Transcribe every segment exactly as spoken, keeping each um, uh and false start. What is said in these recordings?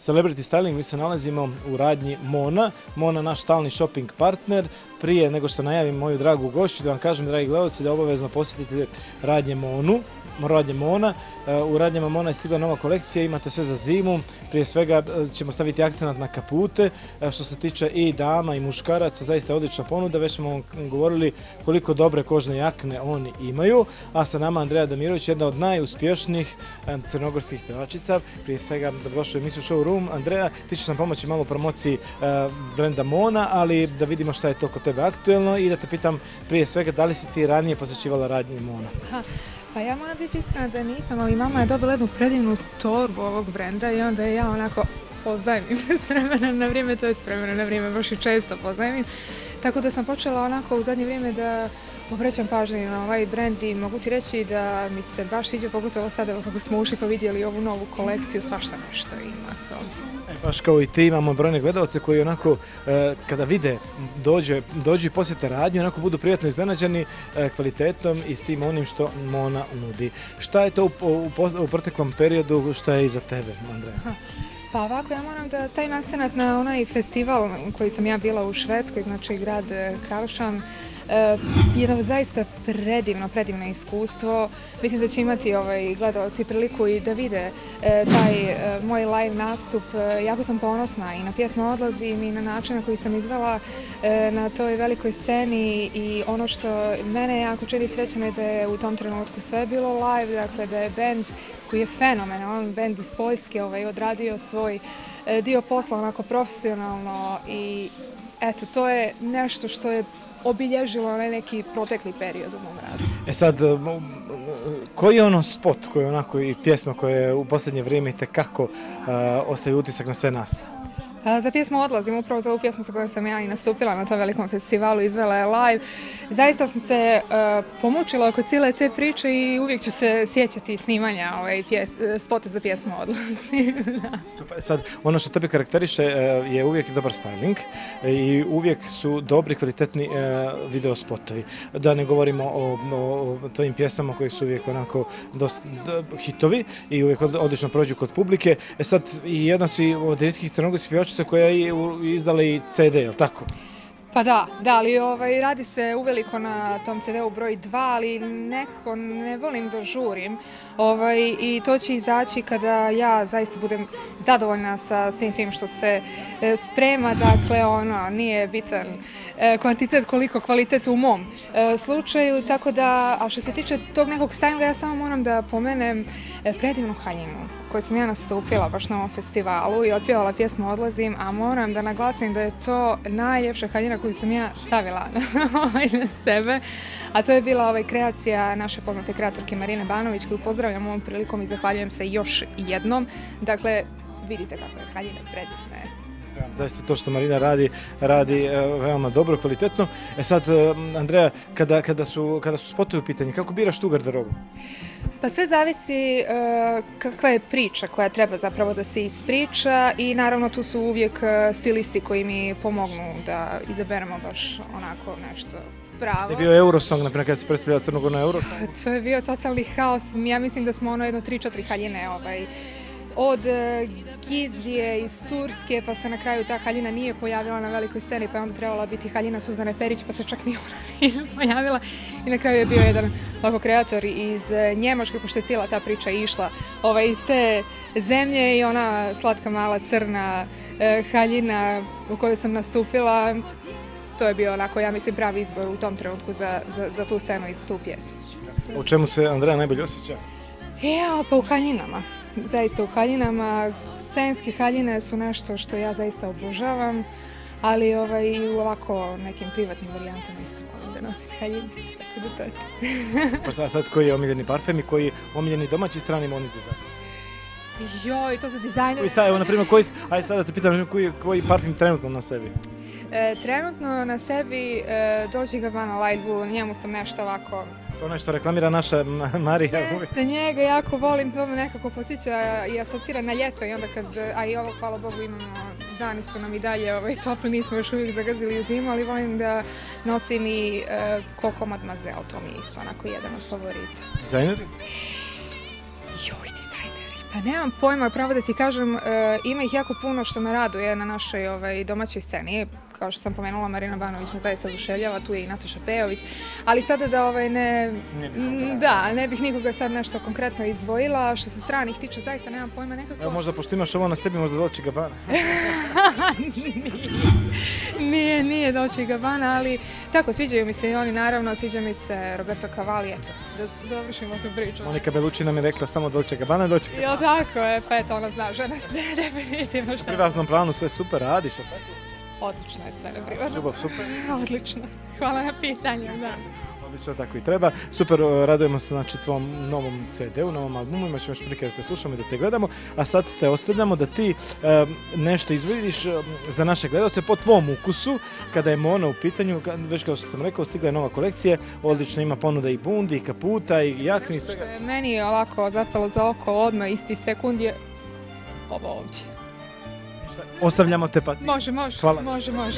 Celebrity Styling. Mi se nalazimo u radnji Mona. Mona, naš stalni shopping partner. Prije nego što najavim moju dragu gošću, da vam kažem, dragi gledalci, da obavezno posjetite radnje Monu. Radnje Mona. U radnjama Mona je stigla nova kolekcija, imate sve za zimu. Prije svega ćemo staviti akcenat na kapute. Što se tiče i dama i muškaraca, zaista je odlična ponuda. Već smo vam govorili koliko dobre kožne jakne oni imaju. A sa nama Andreja Damirović, jedna od najuspješnijih crnogorskih pjevačica. Prije svega, dobrodošli u emisiju Showroom. Andreja, ti ćeš nam pomoći malo u promociji brenda Mona, ali da vidimo šta je to kod tebe aktuelno i da te pitam prije svega da li si ti ranije posjećivala radnje Mona? Aha. Pa ja moram biti iskrena da nisam, ali mama je dobila jednu predivnu torbu ovog brenda i onda je ja onako pozajmim s vremena na vrijeme, to je s vremena na vrijeme, baš i često pozajmim. Tako da sam počela onako u zadnje vrijeme da obraćam pažnju na ovaj brend i mogu ti reći da mi se baš sviđa, pogotovo sada kako smo ušli pa vidjeli ovu novu kolekciju, svašta nešto ima to. E, baš kao i ti imamo brojne gledalce koji onako e, kada vide, dođe, dođu i posjete radnju, onako budu prijatno iznenađeni e, kvalitetom i svim onim što Mona nudi. Šta je to u, u, u proteklom periodu što je iza tebe, Andreja? Pa ovako, ja moram da stavim akcenat na onaj festival koji sam ja bila u Švedskoj, znači grad Karlshamn. E, jedno zaista predivno, predivno iskustvo. Mislim da će imati ovaj, gledalci priliku i da vide e, taj e, moj live nastup. E, jako sam ponosna i na pjesmu Odlazim i na način na koji sam izvela e, na toj velikoj sceni i ono što mene jako čini srećom je da je u tom trenutku sve bilo live, dakle da je band koji je fenomenalan, band iz Poljske ovaj, odradio svoj e, dio posla onako profesionalno i eto, to je nešto što je obilježilo neki protekli period u mom radu. E sad, koji je ono spot, koji je onako i pjesma koja je u posljednje vrijeme itekako uh, ostaje utisak na sve nas? Za pjesmu Odlazim, upravo za ovu pjesmu sa kojom sam ja i nastupila na tom velikom festivalu, izvela je live. Zaista sam se uh, pomučila oko cijele te priče i uvijek ću se sjećati snimanja ovaj, pjes, spota za pjesmu Odlazim. Super. Sad, ono što tebe karakteriše uh, je uvijek dobar styling i uvijek su dobri, kvalitetni uh, video spotovi. Da ne govorimo o, o, o tvojim pjesama koji su uvijek onako dosta do, hitovi i uvijek odlično prođu kod publike. E sad, i jedna su i od rijetkih crnogorskih pjevačica koja je izdala i ce de, je li tako? Pa da, da, ali ovaj, radi se uveliko na tom ce de-u broj dva, ali nekako ne volim da žurim ovaj, i to će izaći kada ja zaista budem zadovoljna sa svim tim što se e, sprema, dakle ono, nije bitan e, kvantitet koliko kvalitet u mom e, slučaju, tako da, a što se tiče tog nekog stylinga, ja samo moram da pomenem e, predivnu haljinu koju sam ja nastupila baš na ovom festivalu i otpjevala pjesmu Odlazim, a moram da naglasim da je to najljepša haljina koju sam ja stavila na sebe, a to je bila ovaj kreacija naše poznate kreatorke Marine Banović, koju pozdravljam ovom prilikom i zahvaljujem se još jednom. Dakle, vidite kako je haljina predivna. Zaista to što Marina radi, radi veoma dobro, kvalitetno. E sad, Andreja, kada, kada, su, kada su spotovi u pitanju, kako biraš tu garderobu? Pa sve zavisi uh, kakva je priča koja treba zapravo da se ispriča i naravno tu su uvijek uh, stilisti koji mi pomognu da izaberemo baš onako nešto pravo. Je bio Eurosong, naprimjer, kada se predstavljala Crnu Goru na Eurosong? To je bio totalni haos. Ja mislim da smo ono jedno tri četiri haljine ovaj, od Gizije iz Turske, pa se na kraju ta haljina nije pojavila na velikoj sceni, pa je onda trebala biti haljina Suzane Perić, pa se čak nije ona nije pojavila. I na kraju je bio jedan ovako kreator iz Njemačke, pošto je cijela ta priča išla ovaj, iz te zemlje i ona slatka mala crna eh, haljina u kojoj sam nastupila. To je bio onako, ja mislim, pravi izbor u tom trenutku za, za, za tu scenu i za tu pjesmu. U čemu se Andreja najbolje osjeća? Ja, pa u haljinama. Zaista u haljinama. Scenske haljine su nešto što ja zaista obožavam, ali ovaj, i u ovako nekim privatnim varijantama isto volim da nosim haljinice, tako da to je to. Pa sad, sad koji je omiljeni parfem i koji je omiljeni domaći strani Moni dizajn? Joj, to za dizajner. Koji sad, evo, na primjer, koji, ajde sad da te pitam koji, koji parfem trenutno na sebi? E, trenutno na sebi e, Dolce and Gabbana Light Blue, njemu sam nešto ovako... To nešto reklamira naša Marija. Jeste, njega jako volim, to me nekako podsjeća i asocira na ljeto i onda kad, a i ovo, hvala Bogu, imamo, dani su nam i dalje ovaj, topli, nismo još uvijek zagazili u zimu, ali volim da nosim i e, Coco Mademoiselle, to mi je isto onako jedan od favorita. Dizajneri? Joj, dizajneri, Pa nemam pojma, pravo da ti kažem, e, ima ih jako puno što me raduje na našoj ovaj, domaćoj sceni. Kao što sam pomenula, Marina Banović me zaista oduševljava, tu je i Nataša Pejović, ali sada da ovaj, ne, da, ne bih nikoga sad nešto konkretno izdvojila. Što se stranih tiče, zaista nemam pojma nekako... Evo možda pošto imaš ovo na sebi, možda Dolce Gabbana. Nije, nije Dolce Gabbana, ali tako, sviđaju mi se i oni, naravno, sviđa mi se Roberto Cavalli, eto, da završimo tu priču. Monika Bellucci nam je rekla samo Dolce Gabbana, Dolce Gabbana. Jel tako je, pa eto, ona zna, žena ste definitivno šta. U privatnom planu sve super radiš, a tako? Odlično je sve na privatnom. Ljubav, super. Odlično, hvala na pitanju, da. Odlično, tako i treba. Super, radujemo se znači tvom novom ce de u, novom albumu, imat ćemo još prilike da te slušamo i da te gledamo, a sad te ostavljamo da ti um, nešto izvodiš um, za naše gledalce po tvom ukusu, kada je Mona u pitanju, već kao što sam rekao, stigla je nova kolekcija, odlično ima ponuda i bundi, i kaputa, i jakni, i svega. Što je meni ovako zapelo za oko odmah isti sekund je ovo ovdje. Ostavljamo te pa ti. Može, može, Hvala. može, može.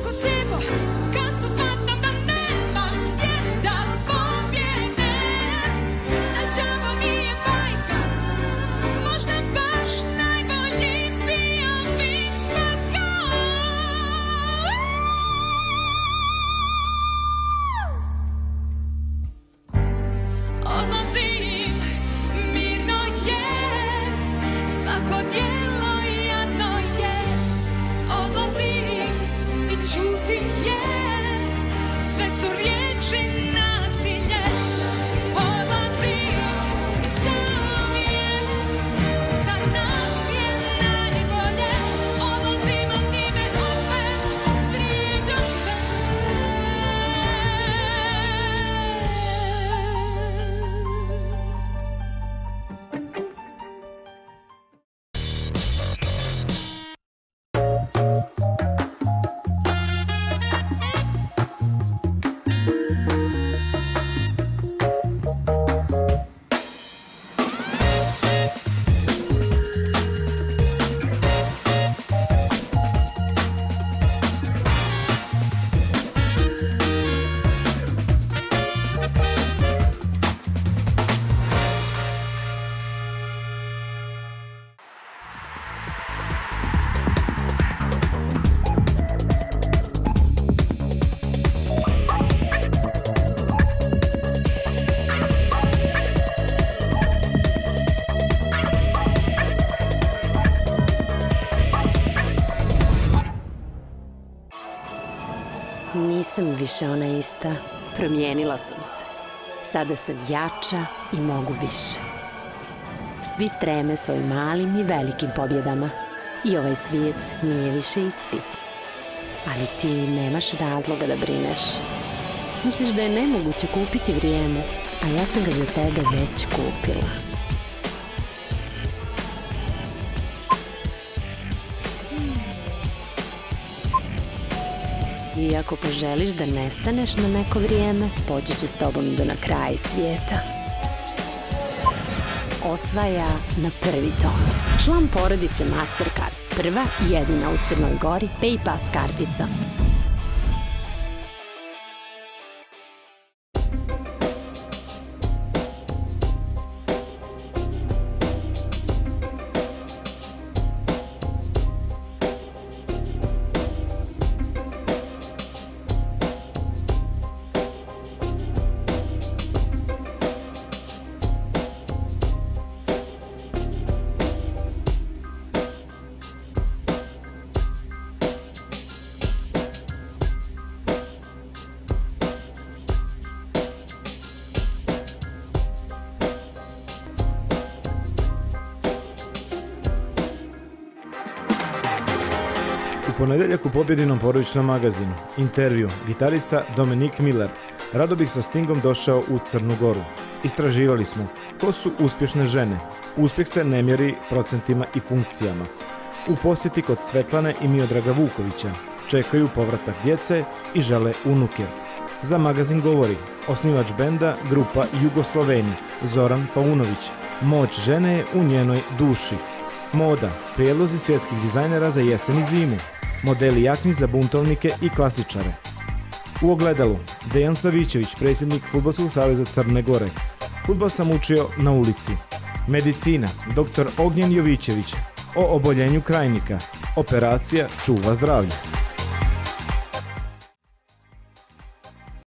Nisam više ona ista, promijenila sam se. Sada sam jača i mogu više. Svi streme svojim malim i velikim pobjedama i ovaj svijet nije više isti. Ali ti nemaš razloga da brineš. Misliš da je nemoguće kupiti vrijeme, a ja sam ga za tebe već kupila. I ako poželiš da nestaneš na neko vrijeme, poći ću s tobom do na kraj svijeta. Osvaja na prvi ton. Član porodice Mastercard, prva i jedina u Crnoj Gori PayPass kartica. U ponedeljak u pobjedinom porodičnom magazinu. Intervju. Gitarista Dominic Miller. Rado bih sa Stingom došao u Crnu Goru. Istraživali smo ko su uspješne žene. Uspjeh se ne mjeri procentima i funkcijama. U posjeti kod Svetlane i Miodraga Vukovića. Čekaju povratak djece i žele unuke. Za magazin govori osnivač benda grupa Jugosloveni Zoran Paunović. Moć žene je u njenoj duši. Moda, prijedlozi svjetskih dizajnera za jesen i zimu, modeli jakni za buntovnike i klasičare. U ogledalu, Dejan Savićević, predsjednik Fudbalskog saveza Crne Gore. Fudbal sam učio na ulici. Medicina, doktor Ognjen Jovićević, o oboljenju krajnika, operacija čuva zdravlje.